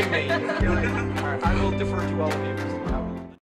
me. All right, I will defer to all of you.